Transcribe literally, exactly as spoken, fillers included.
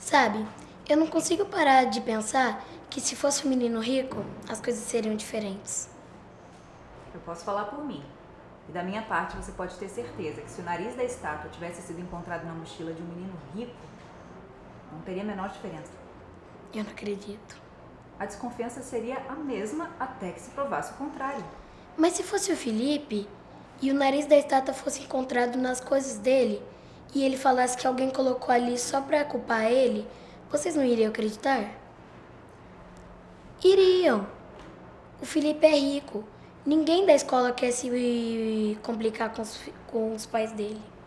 Sabe, eu não consigo parar de pensar que se fosse um menino rico, as coisas seriam diferentes. Eu posso falar por mim. E da minha parte, você pode ter certeza que se o nariz da estátua tivesse sido encontrado na mochila de um menino rico, não teria a menor diferença. Eu não acredito. A desconfiança seria a mesma até que se provasse o contrário. Mas se fosse o Felipe e o nariz da estátua fosse encontrado nas coisas dele e ele falasse que alguém colocou ali só pra culpar ele, vocês não iriam acreditar? Iriam. O Felipe é rico. Ninguém da escola quer se complicar com os, fi- com os pais dele.